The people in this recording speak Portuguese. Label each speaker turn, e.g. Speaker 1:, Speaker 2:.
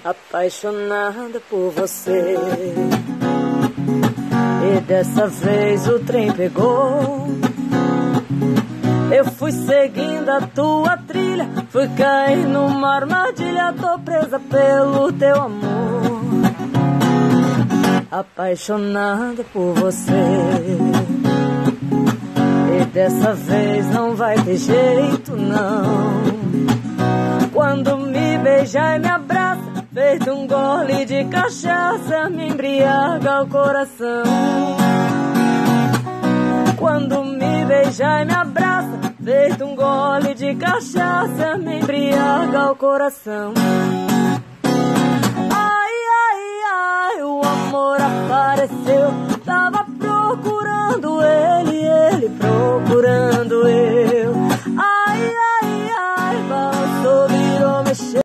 Speaker 1: apaixonada por você. E dessa vez o trem pegou. Eu fui seguindo a tua trilha, fui cair numa armadilha, tô presa pelo teu amor. Apaixonada por você. E dessa vez não vai ter jeito não. Quando me beija e me abraça, feito um gole de cachaça, me embriaga o coração. Quando me beija e me abraça, feito um gole de cachaça, me embriaga o coração. Ai, ai, ai, o amor apareceu. Tava procurando ele procurando ele.